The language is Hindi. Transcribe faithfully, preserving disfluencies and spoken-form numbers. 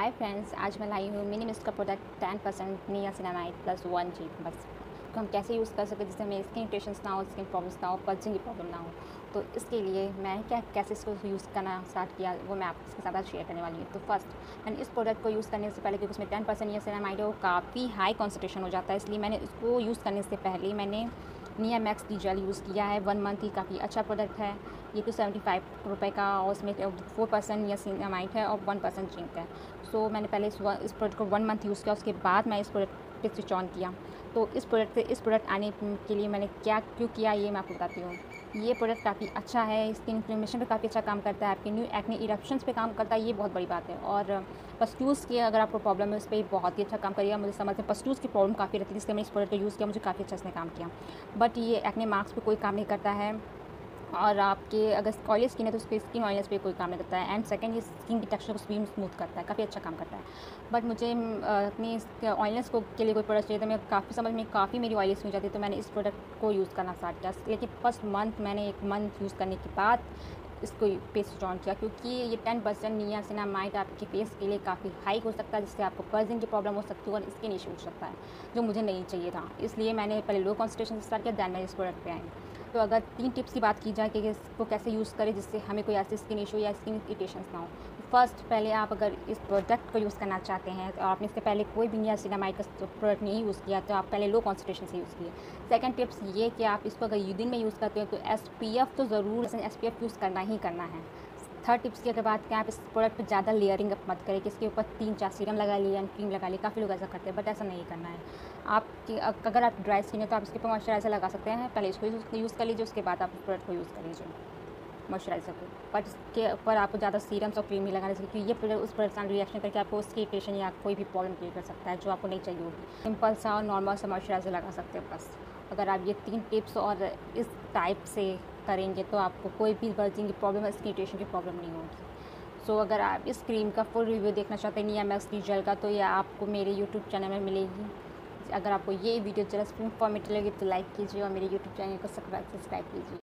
हाय फ्रेंड्स, आज मैं लाई हूँ मिनी मिस्ट का product ten percent niacinamide plus one जी बस को हम कैसे यूज़ कर सकते हैं जिससे हमें स्किन इरिटेशंस ना हो, स्किन प्रॉब्लम्स ना हो, पर्चिंग की प्रॉब्लम ना हो। तो इसके लिए मैं क्या कैसे इसको यूज़ करना स्टार्ट किया वो मैं आपके साथ शेयर करने वाली हूँ। तो फर्स्ट मैंने इस प्रोडक्ट को यूज़ करने से पहले, क्योंकि उसमें टेन परसेंट नियासिनामाइड है, वो काफ़ी हाई कॉन्सेंट्रेशन हो जाता है, इसलिए मैंने इसको यूज़ करने से पहले मैंने निया मैक्स की जेल यूज़ किया है। वन मंथ ही काफ़ी अच्छा प्रोडक्ट है। ये टू सेवेंटी फाइव रुपये का, और उसमें फोर परसेंट नियासिनामाइड है और वन परसेंट जिंक है। सो so, मैंने पहले इस, इस प्रोडक्ट को वन मंथ यूज़ किया, उसके बाद मैं इस प्रोडक्ट पे स्विच ऑन किया। तो इस प्रोडक्ट से इस प्रोडक्ट आने के लिए मैंने क्या क्यों किया ये मैं आपको बताती हूँ। ये प्रोडक्ट काफ़ी अच्छा है, स्किन इन्फ्लेमेशन पे काफ़ी अच्छा काम करता है, आपके न्यू एक्ने इरप्शंस पे काम करता है, ये बहुत बड़ी बात है। और पस्ट्यूज़ की अगर आपको प्रॉब्लम है उस पर बहुत ही अच्छा काम करेगा। मुझे समझ में पस्ट्यूज़ की प्रॉब्लम काफ़ी रहती है, इसलिए मैंने इस प्रोडक्ट को यूज़ किया, मुझे काफ़ी अच्छा इसने काम किया। बट ये एक्ने मार्क्स पे कोई काम नहीं करता है, और आपके अगर ऑयली स्किन है तो उसके स्किन ऑयलेस पे कोई काम नहीं करता है। एंड सेकंड, ये स्किन की टेक्सचर को स्वीम स्मूथ करता है, काफ़ी अच्छा काम करता है। बट मुझे अपनी ऑयलेस को के लिए कोई प्रोडक्ट चाहिए, तो मैं काफ़ी समझ में काफ़ी मेरी ऑयली स्किन हो जाती है, तो मैंने इस प्रोडक्ट को यूज़ करना स्टार्ट किया। लेकिन फर्स्ट मंथ मैंने एक मंथ यूज़ करने के बाद इसको फेस स्विच ऑन किया, क्योंकि ये टेन परसेंट नियासिनामाइड आपके फेस के लिए काफ़ी हाई हो सकता है, जिससे आपको पर्जिंग की प्रॉब्लम हो सकती है और स्किन इशू हो सकता है, जो मुझे नहीं चाहिए था। इसलिए मैंने पहले लो कॉन्सेंट्रेशन से स्टार्ट किया, दैन मैं इस प्रोडक्ट पे आई। तो अगर तीन टिप्स की बात की जाए कि इसको कैसे यूज़ करें जिससे हमें कोई ऐसी स्किन इशू या स्किन इरिटेशंस ना हो। फर्स्ट, पहले आप अगर इस प्रोडक्ट को यूज़ करना चाहते हैं तो आपने इससे पहले कोई भी नियासिनामाइड का प्रोडक्ट नहीं यूज़ किया, तो आप पहले लो कॉन्सेंट्रेशन से यूज़ किए। सेकंड टिप्स ये कि आप इसको अगर दिन में यूज़ करते हो तो एस पी एफ तो ज़रूर एस पी एफ यूज़ करना ही करना है। थर्ड टिप्स की अगर बात करें, आप इस प्रोडक्ट पर ज़्यादा लेयरिंग अप मत करें कि इसके ऊपर तीन चार सीरम लगा लिए या क्रीम लगा ली। काफ़ी लोग ऐसा करते हैं, बट ऐसा नहीं करना है। आपकी अगर आप ड्राई स्किन है तो आप इसके ऊपर मॉइस्चराइज़र लगा सकते हैं, पहले इसको यूज़ कर लीजिए, उसके बाद आप इस प्रोडक्ट को यूज़ कर लीजिए मॉइस्चराइज़र को। बट इसके ऊपर आपको ज़्यादा सीरम्स और क्रीम नहीं लगाना चाहिए, क्योंकि ये प्रोडक्ट उस प्रोडक्ट से रिएक्शन करके आपको उसकी इरिटेशन या कोई भी प्रॉब्लम क्रिएट कर सकता है जो आपको नहीं चाहिए होगी। सिंपल सा और नॉर्मल सा मॉइस्चराइज़र लगा सकते हैं बस। अगर आप ये तीन टिप्स और इस टाइप से करेंगे तो आपको कोई भी पर्जिंग की प्रॉब्लम, स्किन इरिटेशन की प्रॉब्लम नहीं होगी। सो so, अगर आप इस क्रीम का फुल रिव्यू देखना चाहते हैं निया मैक्स की जेल का, तो यह आपको मेरे यूट्यूब चैनल में मिलेगी। अगर आपको ये वीडियो जरा इंफॉर्मेटिव लगे तो लाइक कीजिए और मेरे यूट्यूब चैनल को सब्सक्राइब कीजिए।